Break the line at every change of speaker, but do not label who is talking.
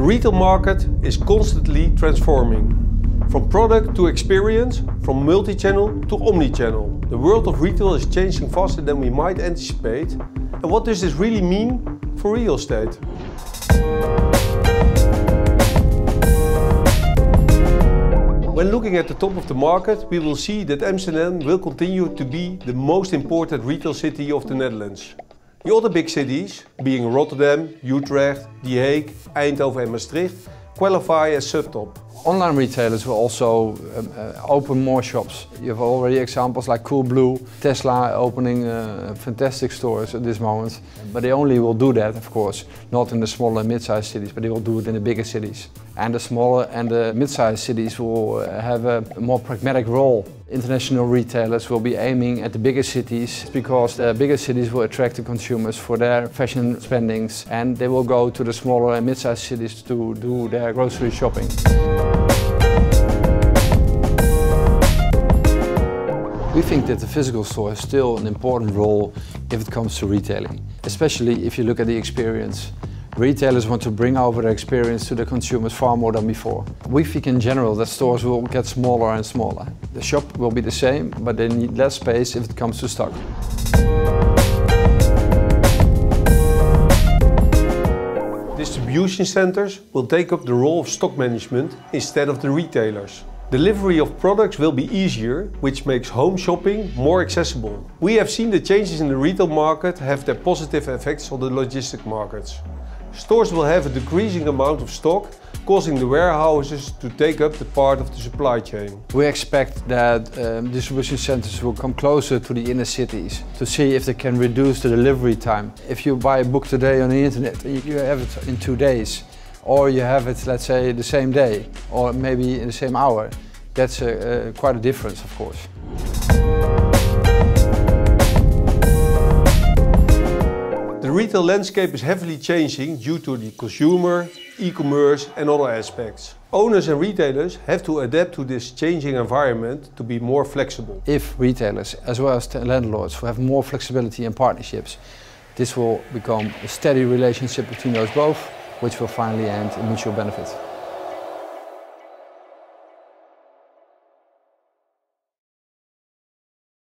retail market is constantly transforming. From product to experience, from multi-channel to omni-channel. The world of retail is changing faster than we might anticipate. And what does this really mean for real estate? When looking at the top of the market, we will see that Amsterdam will continue to be the most important retail city of the Netherlands. The other big cities, being Rotterdam, Utrecht, The Hague, Eindhoven and Maastricht, qualify as subtop.
Online retailers will also open more shops. You have already examples like Coolblue, Tesla opening fantastic stores at this moment. But they only will do that, of course, not in the smaller and mid-sized cities, but they will do it in the bigger cities. And the smaller and the mid-sized cities will have a more pragmatic role. International retailers will be aiming at the bigger cities because the bigger cities will attract the consumers for their fashion spendings, and they will go to the smaller and mid-sized cities to do their grocery shopping. We think that the physical store has still an important role if it comes to retailing, especially if you look at the experience. Retailers want to bring over their experience to the consumers far more than before. We think in general that stores will get smaller and smaller. The shop will be the same, but they need less space if it comes to stock.
Distribution centers will take up the role of stock management instead of the retailers. Delivery of products will be easier, which makes home shopping more accessible. We have seen the changes in the retail market have their positive effects on the logistic markets. Stores will have a decreasing amount of stock, causing the warehouses to take up the part of the supply chain.
We expect that distribution centers will come closer to the inner cities to see if they can reduce the delivery time. If you buy a book today on the internet, you have it in 2 days. Or you have it, let's say, the same day, or maybe in the same hour. That's quite a difference, of course.
The retail landscape is heavily changing due to the consumer, e-commerce and other aspects. Owners and retailers have to adapt to this changing environment to be more flexible.
If retailers, as well as landlords, will have more flexibility and partnerships, this will become a steady relationship between those both, which will finally end in mutual benefit.